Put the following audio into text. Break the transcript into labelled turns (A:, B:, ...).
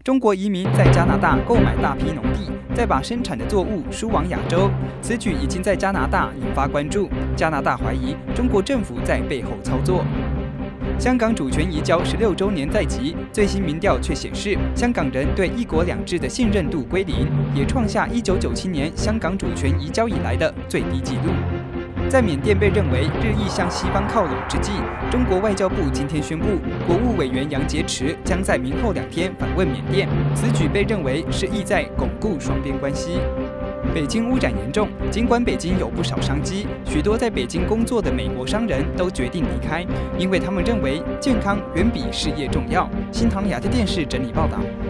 A: 中国移民在加拿大购买大批农地，再把生产的作物输往亚洲，此举已经在加拿大引发关注。加拿大怀疑中国政府在背后操作。香港主权移交16周年在即，最新民调却显示，香港人对“一国两制”的信任度归零，也创下1997年香港主权移交以来的最低纪录。在缅甸被认为日益向西方靠拢之际，中国外交部今天宣布，国务委员杨洁篪将在明后2天访问缅甸，此举被认为是意在巩固双边关系。北京污染严重，尽管北京有不少商机，许多在北京工作的美国商人都决定离开，因为他们认为健康远比事业重要。新唐人亚太电视整理报道。